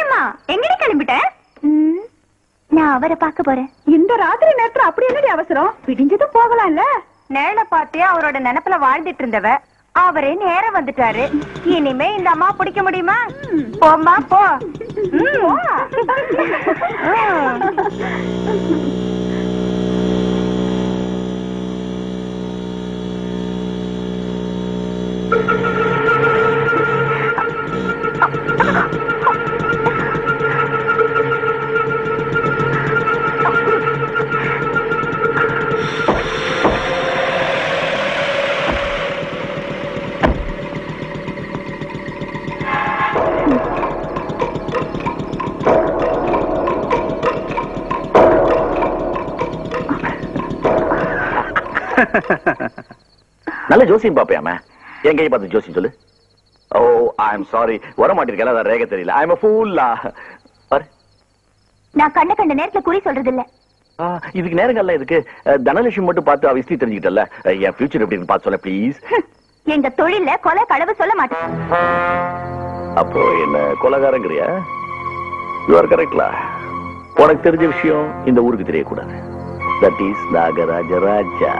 வெள்ளையம்மா எங்கடி கிளம்பிட்ட? நான் அவரை பார்க்க போறேன். இந்த ராத்திரி நேரத்துல அப்படி என்னடி அவசரம்? பிடிஞ்சதும் போகலாம்ல. நேர பார்த்தே அவரோட நினைப்புல வாழ்ந்துட்டு இருந்தவ அவரே நேரம் வந்துட்டாரு. இனிமே இந்த அம்மா பிடிக்க முடியுமா? போம்மா போ. நல்ல ஜோசியம் பாப்பையாம என் கையை பார்த்து ஜோசியம் சொல்லு. ஓ ஐ எம் சாரி, வர மாட்டேன். அதான் ரேக தெரியல. I am a fool. நான் கண்ட நேரத்துல குறி சொல்றது இல்ல. இதுக்கு நேரங்கள்ல இதுக்கு தனலட்சுமி மட்டும் பார்த்து அவ ஹிஸ்டரி தெரிஞ்சுக்கிட்டல. என் ஃபியூச்சர் எப்படின்னு பார்த்து சொல்ல ப்ளீஸ். எங்க தொழில கொலை களவு சொல்ல மாட்டேன். அப்போ என்ன கொலைகாரங்கிறியா? You are கரெக்ட்லா. உனக்கு தெரிஞ்ச விஷயம் இந்த ஊருக்கு தெரியக்கூடாது. That is Nagaraja Raja.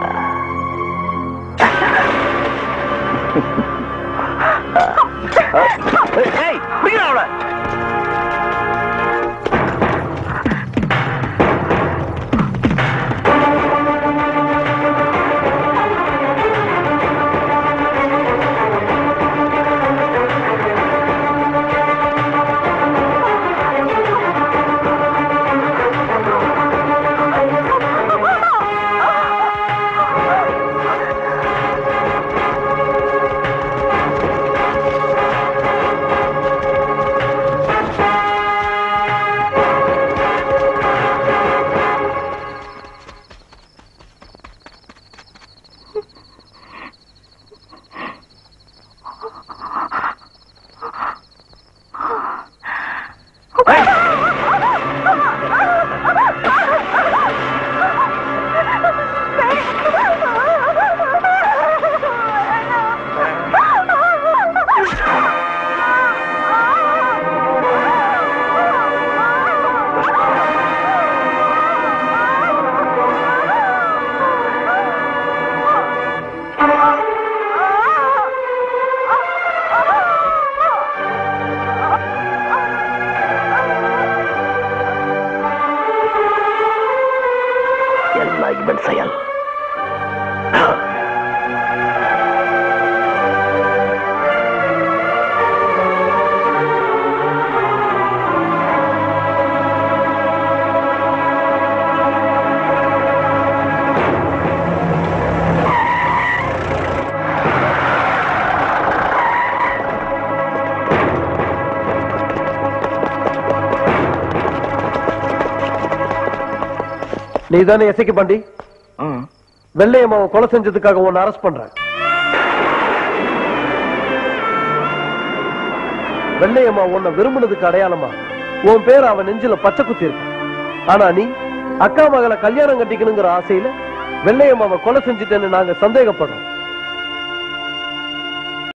நீதானே எசைக்கு பாண்டி? வெள்ளையம்மாவை கொலை செஞ்சதுக்காக உன்னை அரெஸ்ட் பண்றேன். வெள்ளையம்மா உன்னை விரும்பினதுக்கு அடையாளமா உன் பேர் அவன் நெஞ்சில பச்சை குத்தி இருக்கு. ஆனா நீ அக்கா மகளை கல்யாணம் கட்டிக்கணுங்கிற ஆசையில வெள்ளையம்மாவை கொலை செஞ்சுட்டேன்னு நாங்க சந்தேகப்படுறோம்.